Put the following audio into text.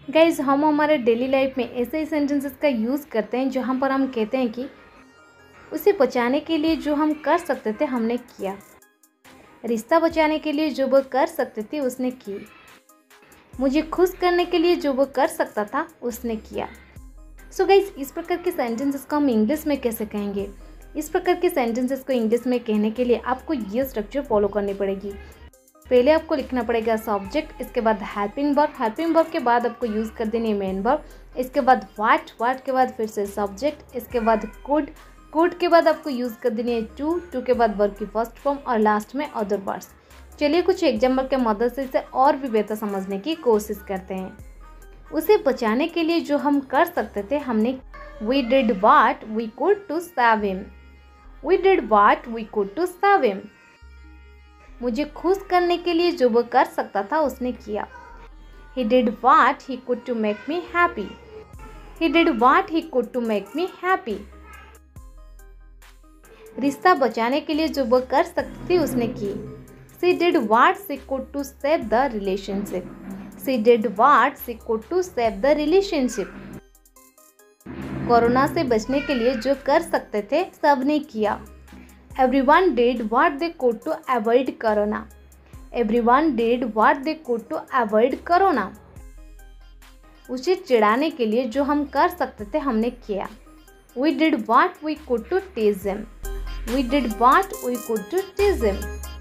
Guys हम हमारे daily life में ऐसे सेंटेंसेस का यूज़ करते हैं जहाँ पर हम कहते हैं कि उसे बचाने के लिए जो हम कर सकते थे हमने किया, रिश्ता बचाने के लिए जो वो कर सकते थे उसने की, मुझे खुश करने के लिए जो वो कर सकता था उसने किया। सो गाइज इस प्रकार के सेंटेंसेस को हम इंग्लिश में कैसे कहेंगे? इस प्रकार के सेंटेंसेस को इंग्लिश में कहने के लिए आपको ये स्ट्रक्चर फॉलो करनी पड़ेगी। पहले आपको लिखना पड़ेगा सब्जेक्ट, इसके बाद हेल्पिंग वर्ब के बाद आपको यूज़ कर देनी है मेन वर्ब, इसके बाद व्हाट के बाद फिर से सब्जेक्ट, इसके बाद कुड के बाद आपको यूज़ कर देनी है टू के बाद वर्ब की फर्स्ट फॉर्म और लास्ट में अदर वर्ड्स। चलिए कुछ एग्जाम्पल के मदद से इसे और भी बेहतर समझने की कोशिश करते हैं। उसे बचाने के लिए जो हम कर सकते थे हमने We did what we could to save him. We did what we could to save him. मुझे खुश करने के लिए जो वो कर सकता था उसने किया। He did what he could to make me happy. He did what he could to make me happy. रिश्ता बचाने के लिए जो वो कर सकती थी उसने की। She did what she could to save the relationship. She did what she could to save the relationship. Corona से बचने के लिए जो कर सकते थे सबने किया। Everyone did what they could to avoid corona. Everyone did what they could to avoid corona. उसे चिढ़ाने के लिए जो हम कर सकते थे हमने किया। We did what we could to tease him. We did what we could to tease him.